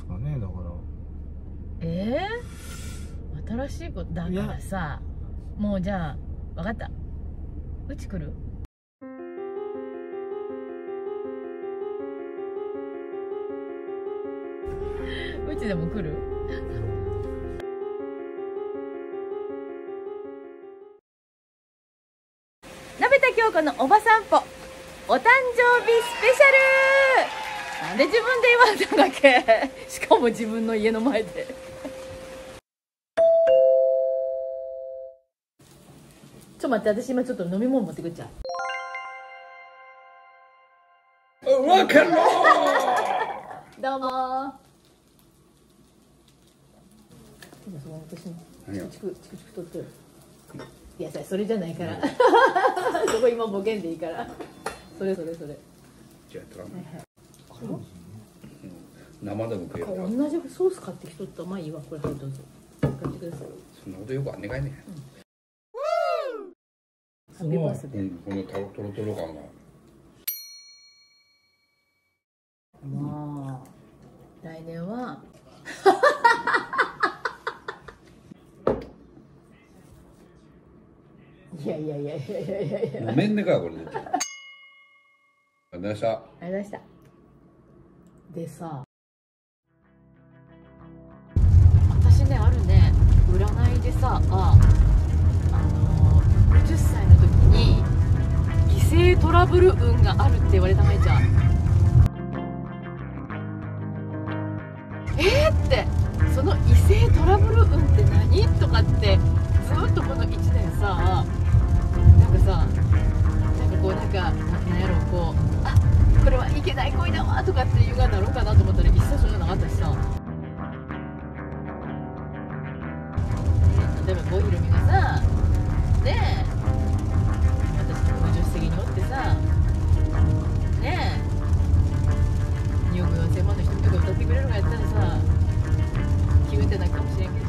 かね。だから新しいことだからさ、もうじゃあ分かった、うち来る？うちでも来る？鍋田京子のおば散歩お誕生日スペシャル。なんで自分で言われたんだっけ？しかも自分の家の前で。ちょっと待って、私今ちょっと飲み物持ってくっちゃう。 わかる。 どうもー。今その私のチクチク取ってる。いやそれじゃないから。そこ今ボケんでいいから。それ。じゃあ取らない。生でも食える。 同じソース買ってきとった。まあいいわ、これはいどうぞ。買ってください。 そんなことよくは願いね。 ハッピーバースデー。 このトロトロ感が。 まあ来年は。いや。 ごめんねかこれで。ありがとうございました。 ありがとうございました。でさ、私ねあるね、占いでさ、60歳の時に異性トラブル運があるって言われたまいちゃん。ってその異性トラブル運って何とかってずっとこの1年さ、なんかさ、なんやろう、こう、これはいけない恋だわとかっていうがなろうかなと思ったら一切そうじゃなかったしさ。例えば郷ひろみがさ、ねえ、私の助手席におってさ、ねえ、2億4000万の人々が歌ってくれるのがやったらさ、気分ってないかもしれんけど。